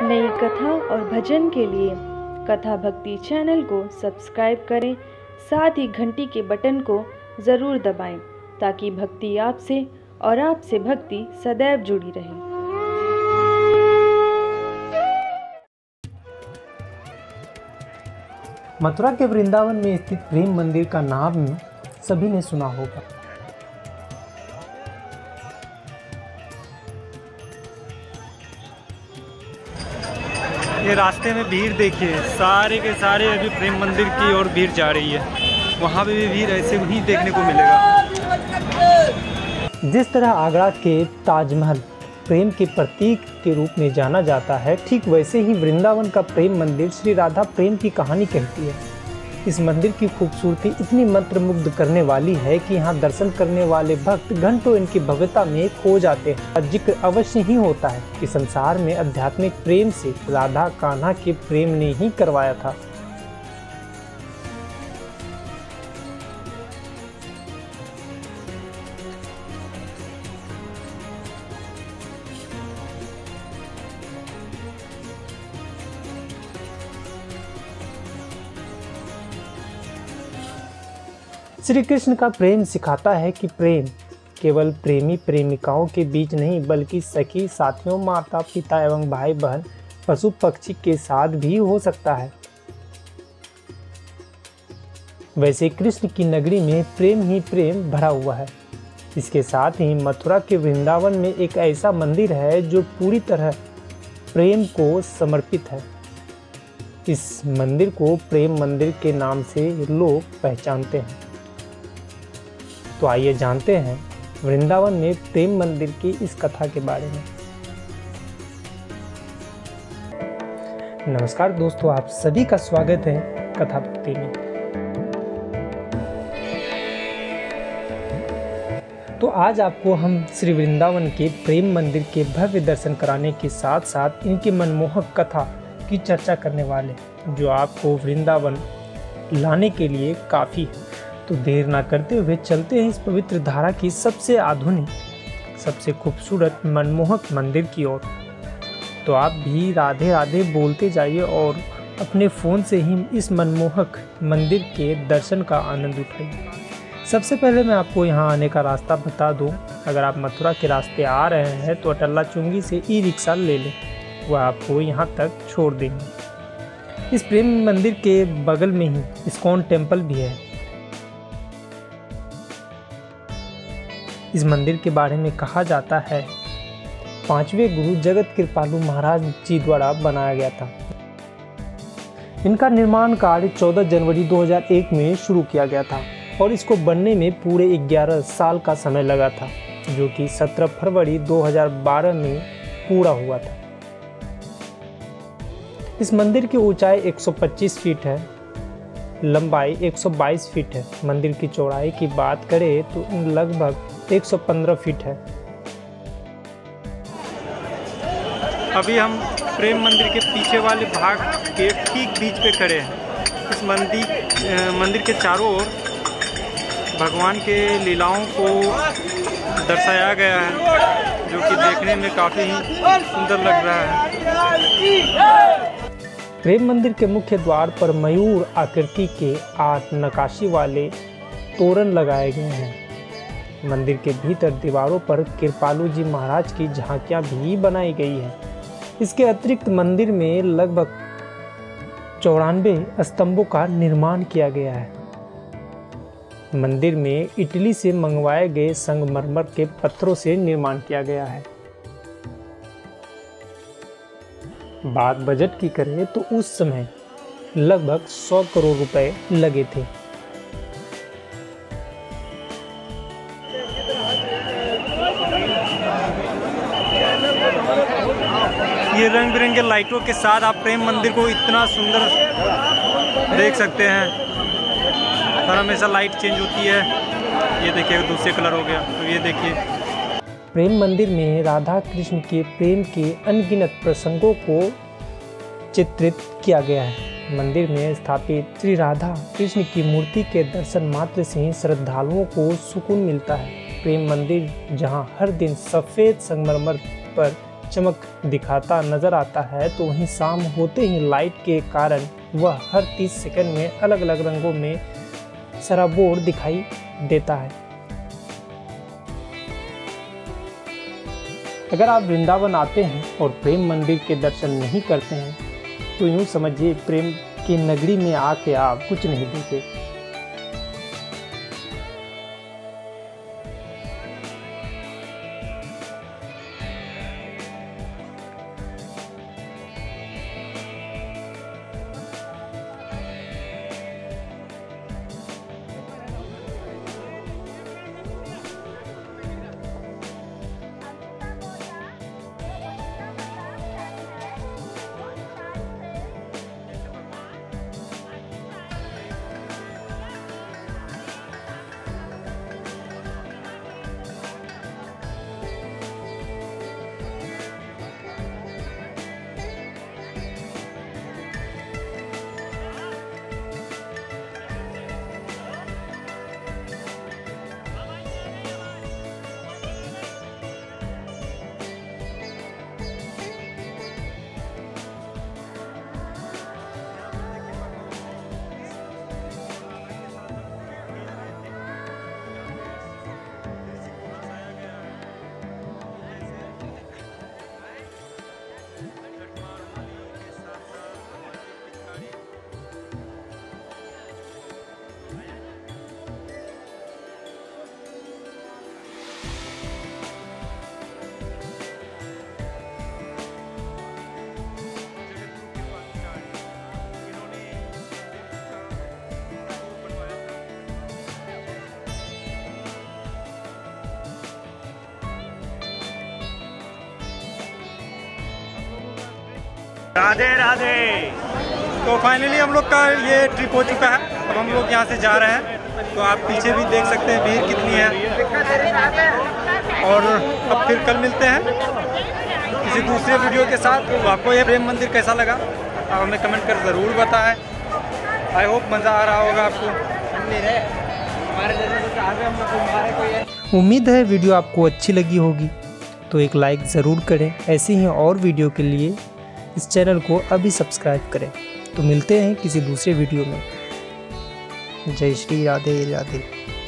नई कथा और भजन के लिए कथा भक्ति चैनल को सब्सक्राइब करें, साथ ही घंटी के बटन को ज़रूर दबाएं ताकि भक्ति आपसे और आपसे भक्ति सदैव जुड़ी रहे। मथुरा के वृंदावन में स्थित प्रेम मंदिर का नाम सभी ने सुना होगा। ये रास्ते में भीड़ देखिए, सारे के सारे अभी प्रेम मंदिर की ओर भीड़ जा रही है। वहाँ पे भी भीड़ ऐसे ही देखने को मिलेगा। जिस तरह आगरा के ताजमहल प्रेम के प्रतीक के रूप में जाना जाता है, ठीक वैसे ही वृंदावन का प्रेम मंदिर श्री राधा प्रेम की कहानी कहती है। इस मंदिर की खूबसूरती इतनी मंत्रमुग्ध करने वाली है कि यहाँ दर्शन करने वाले भक्त घंटों इनकी भव्यता में खो जाते हैं। और जिक्र अवश्य ही होता है कि संसार में आध्यात्मिक प्रेम से राधा कान्हा के प्रेम ने ही करवाया था। श्री कृष्ण का प्रेम सिखाता है कि प्रेम केवल प्रेमी प्रेमिकाओं के बीच नहीं, बल्कि सखी साथियों, माता पिता एवं भाई बहन, पशु पक्षी के साथ भी हो सकता है। वैसे कृष्ण की नगरी में प्रेम ही प्रेम भरा हुआ है। इसके साथ ही मथुरा के वृंदावन में एक ऐसा मंदिर है जो पूरी तरह प्रेम को समर्पित है। इस मंदिर को प्रेम मंदिर के नाम से लोग पहचानते हैं। तो आइए जानते हैं वृंदावन में प्रेम मंदिर की इस कथा के बारे में। नमस्कार दोस्तों, आप सभी का स्वागत है कथा भक्ति में। तो आज आपको हम श्री वृंदावन के प्रेम मंदिर के भव्य दर्शन कराने के साथ साथ इनकी मनमोहक कथा की चर्चा करने वाले, जो आपको वृंदावन लाने के लिए काफ़ी है। तो देर ना करते हुए चलते हैं इस पवित्र धारा की सबसे आधुनिक, सबसे खूबसूरत मनमोहक मंदिर की ओर। तो आप भी राधे राधे बोलते जाइए और अपने फ़ोन से ही इस मनमोहक मंदिर के दर्शन का आनंद उठाइए। सबसे पहले मैं आपको यहाँ आने का रास्ता बता दूँ। अगर आप मथुरा के रास्ते आ रहे हैं तो अटल्ला चुंगी से ई रिक्शा ले लें, वह आपको यहाँ तक छोड़ देंगे। इस प्रेम मंदिर के बगल में ही इस्कॉन टेम्पल भी है। इस मंदिर के बारे में कहा जाता है 5वें गुरु जगत कृपालु महाराज जी द्वारा बनाया गया था। इनका निर्माण कार्य 14 जनवरी 2001 में शुरू किया गया था और इसको बनने में पूरे 11 साल का समय लगा था, जो कि 17 फरवरी 2012 में पूरा हुआ था। इस मंदिर की ऊंचाई 125 फीट है, लंबाई 122 फीट है। मंदिर की चौड़ाई की बात करें तो लगभग 115 फीट है। अभी हम प्रेम मंदिर के पीछे वाले भाग के ठीक बीच पे खड़े हैं। इस मंदिर के चारों ओर भगवान के लीलाओं को दर्शाया गया है, जो कि देखने में काफ़ी ही सुंदर लग रहा है। प्रेम मंदिर के मुख्य द्वार पर मयूर आकृति के 8 नक्काशी वाले तोरण लगाए गए हैं। मंदिर के भीतर दीवारों पर कृपालु जी महाराज की झांकियां भी बनाई गई है। इसके अतिरिक्त मंदिर में लगभग 94 स्तंभों का निर्माण किया गया है। मंदिर में इटली से मंगवाए गए संगमरमर के पत्थरों से निर्माण किया गया है। बात बजट की करें तो उस समय लगभग 100 करोड़ रुपए लगे थे। ये रंग बिरंगे लाइटों के साथ आप प्रेम मंदिर को इतना सुंदर देख सकते हैं। हर हमेशा लाइट चेंज होती है। ये देखिए दूसरे कलर हो गया, तो ये देखिए। प्रेम मंदिर में राधा कृष्ण के प्रेम के अनगिनत प्रसंगों को चित्रित किया गया है। मंदिर में स्थापित श्री राधा कृष्ण की मूर्ति के दर्शन मात्र से ही श्रद्धालुओं को सुकून मिलता है। प्रेम मंदिर जहां हर दिन सफ़ेद संगमरमर पर चमक दिखाता नज़र आता है, तो वहीं शाम होते ही लाइट के कारण वह हर 30 सेकंड में अलग अलग रंगों में सराबोर दिखाई देता है। अगर आप वृंदावन आते हैं और प्रेम मंदिर के दर्शन नहीं करते हैं तो यूँ समझिए प्रेम की नगरी में आके आप कुछ नहीं देखे। राधे राधे। तो फाइनली हम लोग का ये ट्रिप हो चुका है। अब हम लोग यहाँ से जा रहे हैं, तो आप पीछे भी देख सकते हैं भीड़ कितनी है। और अब फिर कल मिलते हैं किसी दूसरे वीडियो के साथ। तो आपको ये प्रेम मंदिर कैसा लगा आप हमें कमेंट कर ज़रूर बताएं। आई होप मज़ा आ रहा होगा आपको। उम्मीद है वीडियो आपको अच्छी लगी होगी, तो एक लाइक ज़रूर करें। ऐसे ही और वीडियो के लिए इस चैनल को अभी सब्सक्राइब करें। तो मिलते हैं किसी दूसरे वीडियो में। जय श्री राधे राधे।